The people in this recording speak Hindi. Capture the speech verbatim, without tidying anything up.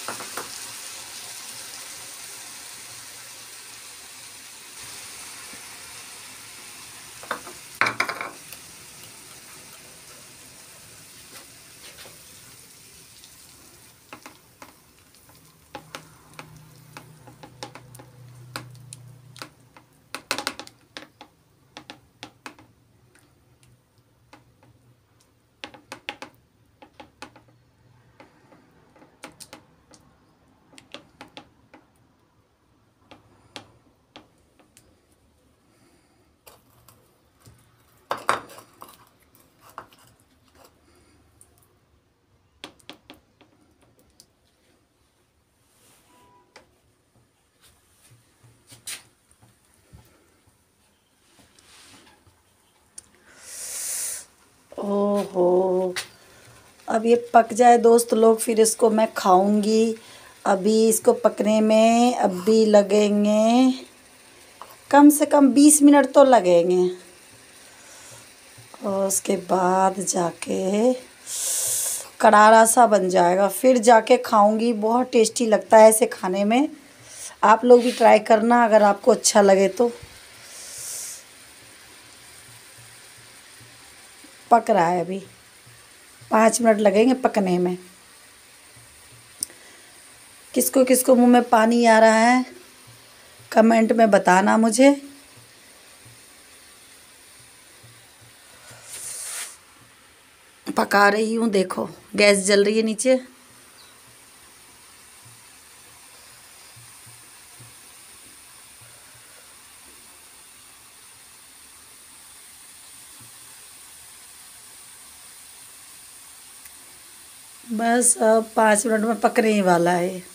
ओहो, अब ये पक जाए दोस्त लोग, फिर इसको मैं खाऊंगी। अभी इसको पकने में अभी लगेंगे कम से कम बीस मिनट तो लगेंगे, और उसके बाद जाके करारा सा बन जाएगा, फिर जाके खाऊंगी। बहुत टेस्टी लगता है ऐसे खाने में। आप लोग भी ट्राई करना अगर आपको अच्छा लगे तो। पक रहा है, अभी पाँच मिनट लगेंगे पकने में। किसको किसको मुंह में पानी आ रहा है कमेंट में बताना मुझे। पका रही हूँ, देखो गैस जल रही है नीचे। बस अब पाँच मिनट में पकने ही वाला है।